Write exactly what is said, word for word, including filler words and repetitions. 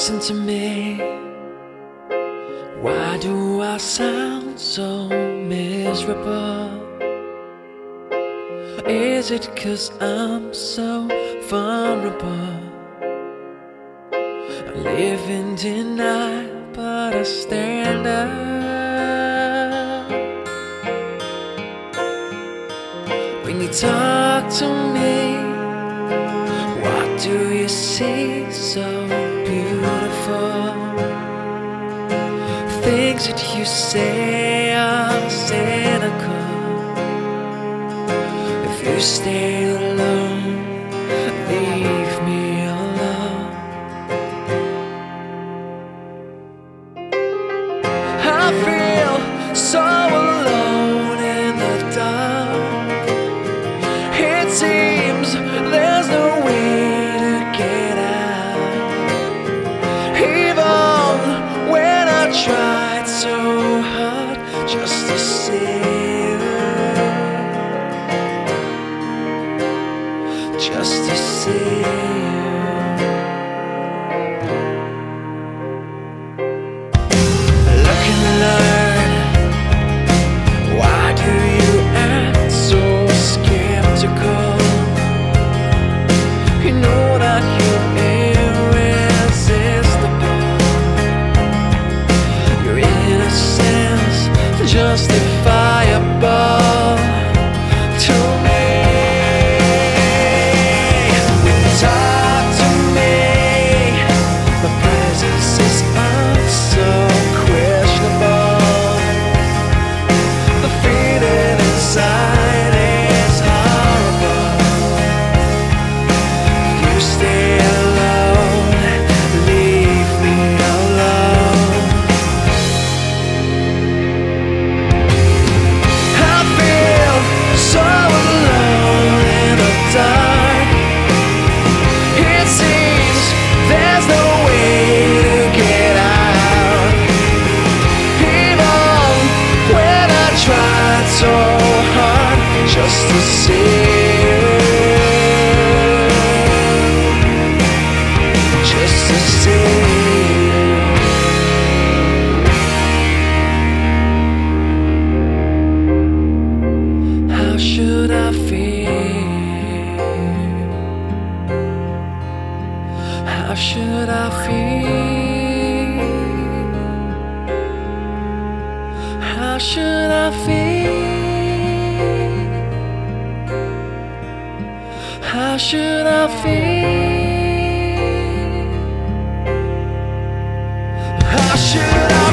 Listen to me. Why do I sound so miserable? Is it 'cause I'm so vulnerable? I live in denial, but I stand up. When you talk to me, what do you see so beautiful? Things that you say are cynical. If you stay alone, leave me alone. I feel so alone in the dark. It seems there's no way to get out. Even when I tried so hard just to see you, just to see you. Look and learn. Why do you act so skeptical? You know that you're irresistible. Your innocence justifiable to me. When you talk to me, my presence is also questionable. The feeling inside is horrible. You stay alone, leave me alone. I feel so alone in the dark. It seems there's no way to get out. Even when I tried so hard just to see you, just to see you. How should I feel? How should I feel? How should I feel? How should I feel? How should I